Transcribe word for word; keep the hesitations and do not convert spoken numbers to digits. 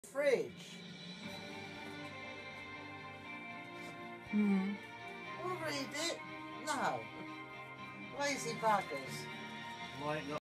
Fridge. Hmm. We'll read it. No. Lazy buggers. Might not.